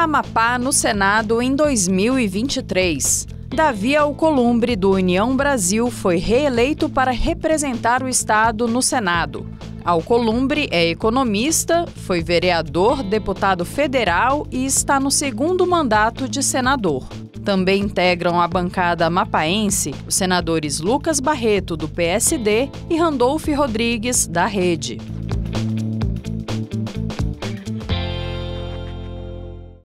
Amapá no Senado em 2023. Davi Alcolumbre, do União Brasil, foi reeleito para representar o estado no Senado. Alcolumbre é economista, foi vereador, deputado federal e está no segundo mandato de senador. Também integram a bancada amapaense os senadores Lucas Barreto, do PSD, e Randolfo Rodrigues, da Rede.